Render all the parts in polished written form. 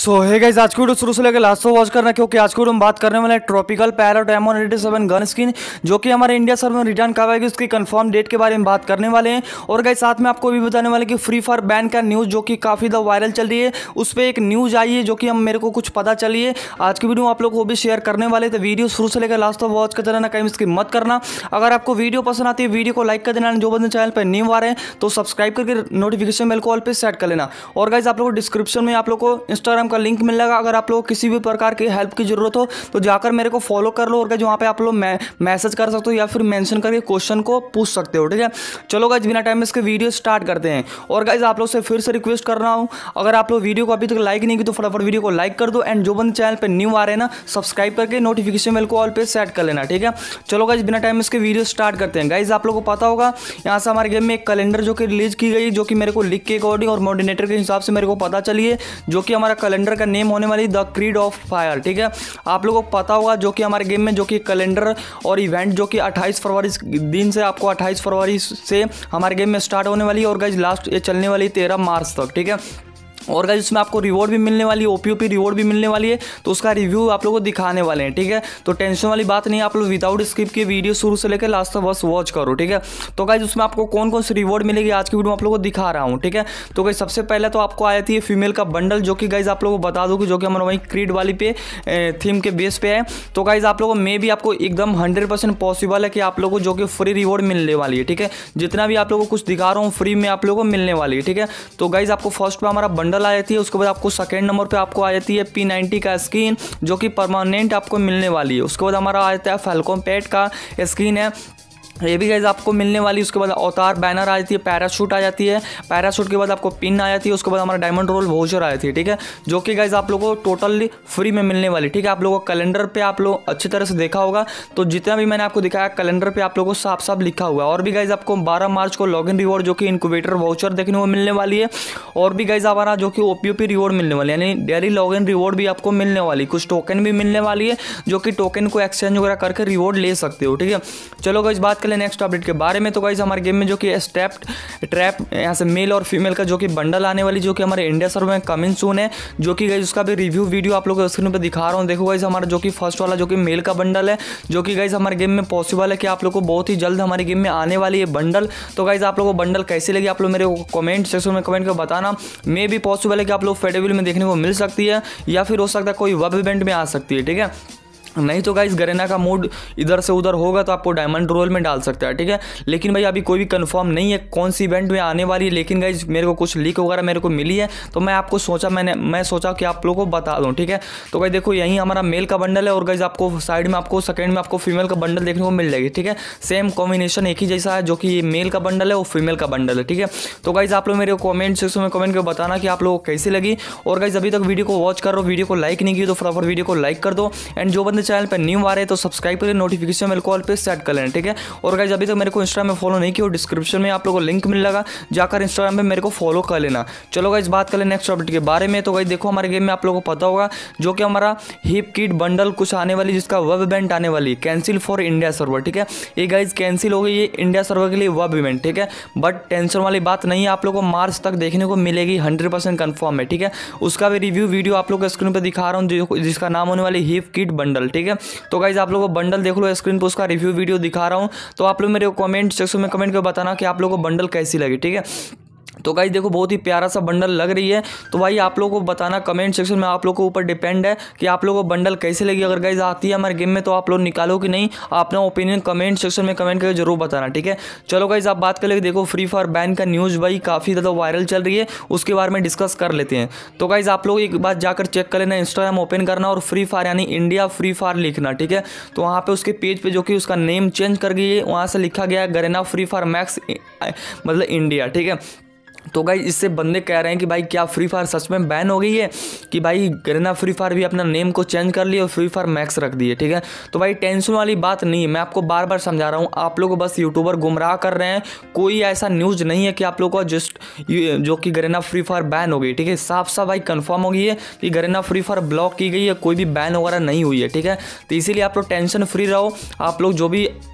सो hey guys, आज की video शुरू से लेकर लास्ट तक वॉच करना, क्योंकि आज की वीडियो हम बात करने वाले हैं tropical parrot M187 gun skin जो कि हमारे इंडिया सर्वर में रिटर्न कब आएगी उसकी कंफर्म डेट के बारे में बात करने वाले हैं। और गाइस साथ में आपको भी बताने वाले कि फ्री फायर बैन का न्यूज़ जो कि काफ़ी ज़्यादा वायरल चल रही है, उस पर एक न्यूज़ आई है जो कि मेरे को कुछ पता चली है। आज की वीडियो आप लोग को भी शेयर करने वाले, तो वीडियो शुरू से लेकर लास्ट तक वॉच करते रहना, कहीं इसकी मत करना। अगर आपको वीडियो पसंद आती है वीडियो को लाइक कर देना, जो बंदे चैनल पर न्यू आ रहे हैं तो सब्सक्राइब करके नोटिफिकेशन बेल को ऑल पे सेट कर लेना। और गाइस आप लोग को डिस्क्रिप्शन में आप लोग को इंस्टाग्राम का लिंक मिल जाएगा, अगर आप लोग को किसी भी प्रकार की हेल्प की जरूरत हो तो जाकर मेरे को फॉलो कर लो। और गाइस वहाँ पे आप लोग मैसेज कर सकते हो या फिर मेंशन करके क्वेश्चन को पूछ सकते हो, ठीक है। चलो गाइस बिना टाइम में इसके वीडियो स्टार्ट करते हैं। और गाइस आप लोग से फिर से रिक्वेस्ट कर रहा हूँ, अगर आप लोग वीडियो को अभी तक लाइक नहीं की तो फटाफट वीडियो को लाइक कर दो, एंड जो बंदे चैनल पर न्यू आ रहे हैं ना, सब्सक्राइब करके नोटिफिकेशन बेल को ऑल पे सेट कर लेना, ठीक है। चलो गाइस बिना टाइम में इसके वीडियो स्टार्ट करते हैं। गाइस आप लोग को पता होगा यहाँ से हमारे गेम में एक कैलेंडर जो कि रिलीज की गई, जो कि मेरे को लिख के अकॉर्डिंग और मॉडिनेटर के हिसाब से मेरे को पता चली है, जो कि हमारा कैलेंडर का नेम होने वाली द क्रीड ऑफ फायर, ठीक है। आप लोगों को पता होगा जो कि हमारे गेम में जो कि कैलेंडर और इवेंट जो कि 28 फरवरी दिन से आपको 28 फरवरी से हमारे गेम में स्टार्ट होने वाली है, और गाइस लास्ट ये चलने वाली 13 मार्च तक, ठीक है। और गाइस इसमें आपको रिवॉर्ड भी मिलने वाली है, ओपीओपी रिवॉर्ड भी मिलने वाली है, तो उसका रिव्यू आप लोगों को दिखाने वाले हैं, ठीक है। तो टेंशन वाली बात नहीं, आप लोग विदाउट स्किप के वीडियो शुरू से लेकर लास्ट तक बस वॉच करो, ठीक है। तो गाइस उसमें आपको कौन कौन सी रिवॉर्ड मिलेगी आज की वीडियो में आप लोगों को दिखा रहा हूँ, ठीक है। तो गाइस सबसे पहले तो आपको आया थी फीमेल का बंडल, जो कि गाइस आप लोगों को बता दो कि जो कि हमारा वही क्रीड वाली पे थीम के बेस पे है। तो गाइस आप लोगों में भी आपको एकदम 100% पॉसिबल है कि आप लोगों को जो कि फ्री रिवॉर्ड मिलने वाली है, ठीक है। जितना भी आप लोगों को कुछ दिखा रहा हूँ फ्री में आप लोगों को मिलने वाली है, ठीक है। तो गाइस आपको फर्स्ट पे हमारा बंडल आ जाती है, उसके बाद आपको सेकेंड नंबर पे आपको आ जाती है P90 का स्किन जो कि परमानेंट आपको मिलने वाली है। उसके बाद हमारा आ जाता है फैल्कन पेट का स्किन है, ये भी गाइस आपको मिलने वाली। उसके बाद अवतार बैनर आ जाती है, पैराशूट आ जाती है, पैराशूट के बाद आपको पिन आ जाती है, उसके बाद हमारा डायमंड रोल वाउचर आ जाती है, ठीक है, जो कि गाइस आप लोगों को टोटली फ्री में मिलने वाली, ठीक है। आप लोगों को कैलेंडर पे आप लोग अच्छी तरह से देखा होगा, तो जितना भी मैंने आपको दिखाया कैलेंडर पे आप लोगों को साफ साफ लिखा हुआ है। और भी गाइस आपको 12 मार्च को लॉगिन रिवॉर्ड जो कि इनक्यूबेटर वाउचर देखने को मिलने वाली है। और भी गाइस हमारा जो कि ओपीओपी रिवॉर्ड मिलने वाली है, यानी डेली लॉगिन रिवॉर्ड भी आपको मिलने वाली, कुछ टोकन भी मिलने वाली है, जो कि टोकन को एक्सचेंज वगैरह करके रिवॉर्ड ले सकते हो, ठीक है। चलो गाइस बात करें नेक्स्ट अपडेट के बारे में। तो गाइस हमारे गेम में जो कि ट्रैप यहाँ से मेल और फीमेल का जो कि बंडल आने वाली, जो कि हमारे इंडिया सर्वर में कमिंग सून है, जो कि गाइस उसका भी रिव्यू वीडियो आप लोगों को स्क्रीन पे दिखा रहा हूँ। देखो गाइस हमारा जो कि फर्स्ट वाला जो कि मेल का बंडल है, जो कि गाइस हमारे गेम में पॉसिबल है कि आप लोग को बहुत ही जल्द हमारे गेम में आने वाली है बंडल। तो गाइस आप लोगों को बंडल कैसी लगी आप लोग मेरे को कमेंट सेक्शन में कमेंट कर बताना। मे भी पॉसिबल है कि आप लोग फेडेबल में देखने को मिल सकती है, या फिर हो सकता है कोई वेब इवेंट में आ सकती है, ठीक है। नहीं तो गाइस गरेना का मूड इधर से उधर होगा तो आपको डायमंड रोल में डाल सकता है, ठीक है। लेकिन भाई अभी कोई भी कंफर्म नहीं है कौन सी इवेंट में आने वाली है, लेकिन गाइस मेरे को कुछ लीक वगैरह मेरे को मिली है, तो मैं सोचा कि आप लोगों को बता दूं, ठीक है। तो गाइस देखो यही हमारा मेल का बंडल है, और गाइस आपको साइड में आपको सेकंड में आपको फीमेल का बंडल देखने को मिल जाएगी, ठीक है। सेम कॉम्बिनेशन एक ही जैसा है, जो कि ये मेल का बंडल है और फीमेल का बंडल है, ठीक है। तो गाइस आप लोग मेरे को कमेंट सेक्शन में कमेंट कर बताना कि आप लोगों को कैसी लगी। और गाइस अभी तक वीडियो को वॉच कर रहे हो, वीडियो को लाइक नहीं की तो फटाफट वीडियो को लाइक कर दो, एंड जो बंदे चैनल पर न्यू आ रहे तो सब्सक्राइब करके नोटिफिकेशन बेल कॉल पे सेट कर लेना, ठीक है। और गाइस अभी तक मेरे को इंस्टाग्राम में फॉलो नहीं किया, डिस्क्रिप्शन में आप लोगों को लिंक मिल लगा, जाकर इंस्टाग्राम पे मेरे को फॉलो कर लेना। चलो गाइस बात करें नेक्स्ट अपडेट के बारे में। तो गाइस देखो हमारे गेम में आप लोगों को पता होगा जो कि हमारा हिप किट बंडल कुछ आने वाली, जिसका वेब इवेंट आने वाली, कैंसिल फॉर इंडिया सर्वर, ठीक है। ये गाइस कैंसिल हो गई ये इंडिया सर्वर के लिए वेब इवेंट, ठीक है। बट टेंशन वाली बात नहीं है, आप लोगों को मार्च तक देखने को मिलेगी, 100% कंफर्म है, ठीक है। उसका भी रिव्यू वीडियो आप लोग को स्क्रीन पर दिखा रहा हूँ, जिसका नाम होने वाली हिप किट बंडल, ठीक है। तो गाइस आप लोगों को बंडल देख लो स्क्रीन पर, उसका रिव्यू वीडियो दिखा रहा हूं, तो आप लोग मेरे को कमेंट सेक्शन में कमेंट कर बताना कि आप लोगों को बंडल कैसी लगी, ठीक है। तो गाइस देखो बहुत ही प्यारा सा बंडल लग रही है, तो भाई आप लोगों को बताना कमेंट सेक्शन में, आप लोगों के ऊपर डिपेंड है कि आप लोगों को बंडल कैसे लगी। अगर गाइस आती है हमारे गेम में तो आप लोग निकालो कि नहीं, अपना ओपिनियन कमेंट सेक्शन में कमेंट करके जरूर बताना, ठीक है। चलो गाइस आप बात कर ले, देखो फ्री फायर बैन का न्यूज़ भाई काफ़ी ज़्यादा वायरल चल रही है, उसके बारे में डिस्कस कर लेते हैं। तो गाइस आप लोग एक बात जाकर चेक कर लेना, इंस्टाग्राम ओपन करना और फ्री फायर यानी इंडिया फ्री फायर लिखना, ठीक है। तो वहाँ पे उसके पेज पे जो कि उसका नेम चेंज कर गई है, वहाँ से लिखा गया है गरेना फ्री फायर मैक्स मतलब इंडिया, ठीक है। तो गाइस इससे बंदे कह रहे हैं कि भाई क्या फ्री फायर सच में बैन हो गई है, कि भाई गरेना फ्री फायर भी अपना नेम को चेंज कर लिया और फ्री फायर मैक्स रख दिए, ठीक है। तो भाई टेंशन वाली बात नहीं है, मैं आपको बार बार समझा रहा हूँ, आप लोग बस यूट्यूबर गुमराह कर रहे हैं। कोई ऐसा न्यूज़ नहीं है कि आप लोग को जस्ट जो कि गरेना फ्री फायर बैन हो गई, ठीक है। साफ साफ भाई कंफर्म हो गई है कि गरेना फ्री फायर ब्लॉक की गई है, कोई भी बैन वगैरह नहीं हुई है, ठीक है। तो इसीलिए आप लोग टेंशन फ्री रहो, आप लोग जो भी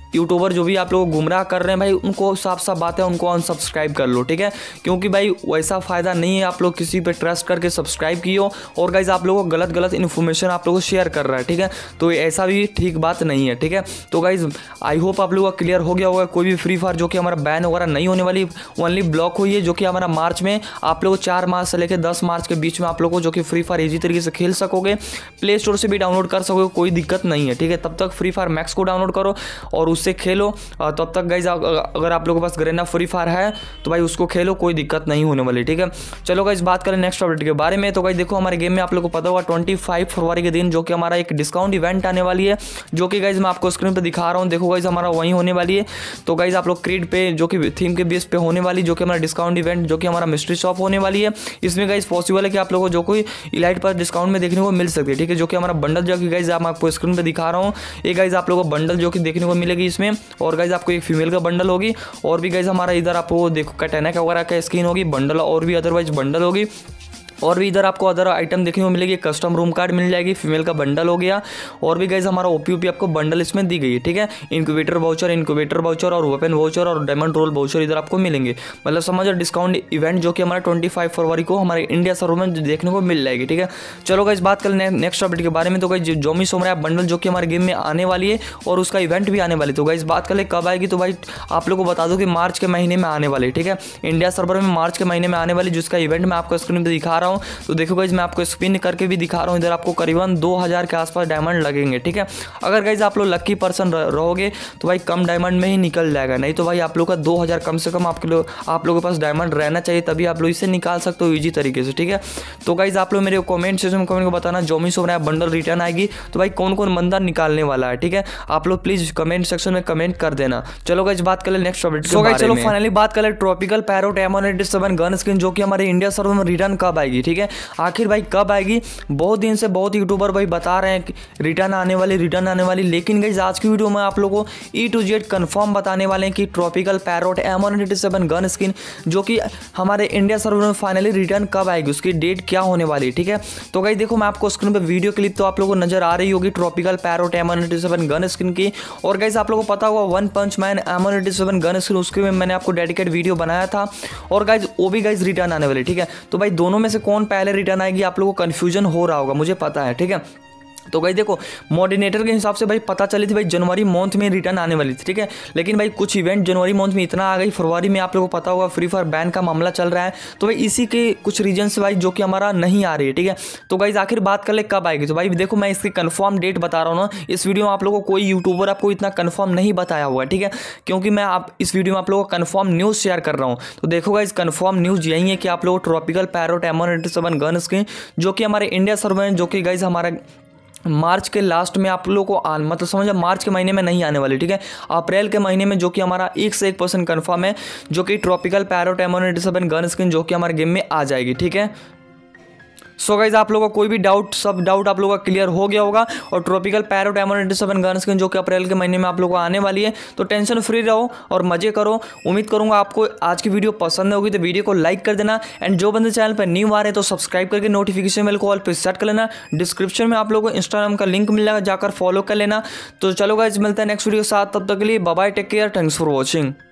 यूट्यूबर जो भी आप लोग गुमराह कर रहे हैं भाई, उनको साफ साफ बात है, उनको अनसब्सक्राइब कर लो, ठीक है। क्योंकि भाई वैसा फ़ायदा नहीं है आप लोग किसी पे ट्रस्ट करके सब्सक्राइब किए हो और गाइज आप लोगों को गलत इन्फॉर्मेशन आप लोगों को शेयर कर रहा है, ठीक है। तो ऐसा भी ठीक बात नहीं है, ठीक है। तो गाइज आई होप आप लोगों का क्लियर हो गया होगा। कोई भी फ्री फायर जो कि हमारा बैन वगैरह नहीं होने वाली, ओनली ब्लॉक हुई है, जो कि हमारा मार्च में आप लोग 4 मार्च से लेकर 10 मार्च के बीच में आप लोगों को जो कि फ्री फायर ईजी तरीके से खेल सकोगे, प्ले स्टोर से भी डाउनलोड कर सकोगे, कोई दिक्कत नहीं है, ठीक है। तब तक फ्री फायर मैक्स को डाउनलोड करो और उससे खेलो। तब तक गाइज अगर आप लोगों के पास गरेना फ्री फायर है तो भाई उसको खेलो, कोई दिक्कत नहीं होने वाली, ठीक है। चलो गाइज बात करें नेक्स्ट अपडेट के बारे में। तो गाइज देखो हमारे गेम में आप लोगों को पता होगा 25 फरवरी के दिन जो कि हमारा एक डिस्काउंट इवेंट आने वाली है, जो कि गाइज मैं आपको स्क्रीन पर दिखा रहा हूँ। देखो गाइज हमारा वहीं होने वाली है। तो गाइज आप लोग क्रीड पे जो कि थीम के बेस पे होने वाली, जो कि हमारा डिस्काउंट इवेंट जो कि हमारा मिस्ट्री शॉप होने वाली है। इसमें गाइज पॉसिबल है कि आप लोगों को जो कोई इलाइट पर डिस्काउंट में देखने को मिल सकती है, ठीक है। जो कि हमारा बंडल जो कि गाइज मैं आपको स्क्रीन पर दिखा रहा हूँ, ये गाइज आप लोगों को बंडल जो कि देखने को मिलेगी इसमें। और गाइज आपको एक फीमेल का बंडल होगी और भी गाइज हमारा इधर आपको देखो कैटना का वगैरह का स्किन होगी, बंडल और भी अदरवाइज बंडल होगी। और भी इधर आपको अदर आइटम देखने को मिलेगी, कस्टम रूम कार्ड मिल जाएगी, फीमेल का बंडल हो गया। और भी गाइज हमारा ओपी आपको बंडल इसमें दी गई है, ठीक है। इनक्यूबेटर वाउचर और वेपन वाउचर और डायमंड रोल वाउचर इधर आपको मिलेंगे। मतलब समझो डिस्काउंट इवेंट जो कि हमारा 25 फरवरी को हमारे इंडिया सर्वर में देखने को मिल जाएगी, ठीक है। चलो गाइज बात करें नेक्स्ट अपडेट के बारे में। तो गाइज जोमी सोमरा बंडल जो कि हमारे गेम में आने वाली है और उसका इवेंट भी आने वाली है। तो गाइज बात करें कब आएगी, तो भाई आप लोग को बता दो कि मार्च के महीने में आने वाली है, ठीक है। इंडिया सर्वर में मार्च के महीने में आने वाली, जिसका इवेंट मैं आपको स्क्रीन पर दिखा रहा हूँ। तो देखो गाइज मैं आपको स्पिन करके भी दिखा रहा हूँ, इधर आपको करीबन 2000 के आसपास डायमंड लगेंगे, ठीक है। अगर गाइज आप लोग लक्की पर्सन रहोगे तो भाई कम डायमंड में ही निकल जाएगा, नहीं तो भाई आप लोग का 2000 कम से कम आप लोगों के पास डायमंड रहना चाहिए, तभी आप लोग इसे निकाल सकते हो ईजी तरीके से, ठीक है। तो गाइज आप लोग मेरे कमेंट सेक्शन में कमेंट को बताना जोमी सोमरा बंडल रिटर्न आएगी तो भाई कौन कौन बंदा निकालने वाला है, ठीक है। आप लोग प्लीज कमेंट सेक्शन में कमेंट कर देना। चलो गाइज बात कर ले नेक्स्ट अपडेट के बारे में। चलो फाइनली बात कर ले tropical parrot M187 gun skin जो कि हमारे इंडिया सर्वर में रिटर्न कब आएगी, ठीक है। आखिर भाई कब आएगी, बहुत दिन से बहुत यूट्यूबर भाई बता रहे हैं कि रिटर्न आने वाली, लेकिन गाइस आज की वीडियो में आप लोगों को E to Z कंफर्म बताने वाले हैं कि tropical parrot M187 gun skin जो कि हमारे इंडिया सर्वर में फाइनली रिटर्न कब आएगी, उसकी डेट क्या होने वाली है, ठीक है। तो गाइस देखो मैं आपको स्क्रीन पे वीडियो क्लिप तो आप लोगों को नजर आ रही होगी tropical parrot M187 gun skin की। और गाइस आप लोगों को पता होगा one punch man M187 gun skin, उसके में मैंने आपको डेडिकेट वीडियो बनाया था और गाइस वो भी गाइस रिटर्न आने वाली, ठीक है। तो भाई दोनों में से कौन पहले रिटर्न आएगी आप लोगों को कंफ्यूजन हो रहा होगा, मुझे पता है, ठीक है। तो गाइस देखो मॉडरेटर के हिसाब से भाई पता चली थी भाई जनवरी मंथ में रिटर्न आने वाली थी, ठीक है। लेकिन भाई कुछ इवेंट जनवरी मंथ में इतना आ गई, फरवरी में आप लोगों को पता होगा फ्री फायर बैन का मामला चल रहा है, तो भाई इसी के कुछ रीजन से भाई जो कि हमारा नहीं आ रही है, ठीक है। तो गाइस आखिर बात कर ले कब आएगी, तो भाई देखो मैं इसकी कंफर्म डेट बता रहा हूँ ना, इस वीडियो में आप लोगों को कोई यूट्यूबर आपको इतना कंफर्म नहीं बताया हुआ, ठीक है। क्योंकि मैं आप इस वीडियो में आप लोगों को कंफर्म न्यूज़ शेयर कर रहा हूँ। तो देखो गाइस कंफर्म न्यूज़ यही है कि आप लोग tropical parrot M187 gun skin जो कि हमारे इंडिया सर्वर में जो कि गाइस हमारा मार्च के लास्ट में आप लोगों को मतलब समझो मार्च के महीने में नहीं आने वाली, ठीक है। अप्रैल के महीने में जो कि हमारा 1 से 1% कन्फर्म है, जो कि tropical parrot M187 gun skin जो कि हमारे गेम में आ जाएगी, ठीक है। सो गाइज आप लोगों का कोई भी डाउट सब डाउट आप लोगों का क्लियर हो गया होगा। और tropical parrot M187 gun skin जो कि अप्रैल के महीने में आप लोगों को आने वाली है, तो टेंशन फ्री रहो और मजे करो। उम्मीद करूंगा आपको आज की वीडियो पसंद होगी, तो वीडियो को लाइक कर देना। एंड जो बंदे चैनल पर न्यू आ रहे हैं तो सब्सक्राइब करके नोटिफिकेशन बेल को ऑल पे सेट कर लेना। डिस्क्रिप्शन में आप लोगों को इंस्टाग्राम का लिंक मिल जाएगा, जाकर फॉलो कर लेना। तो चलो गाइज मिलता है नेक्स्ट वीडियो के साथ, तब तक के लिए bye bye, take care, thanks for watching.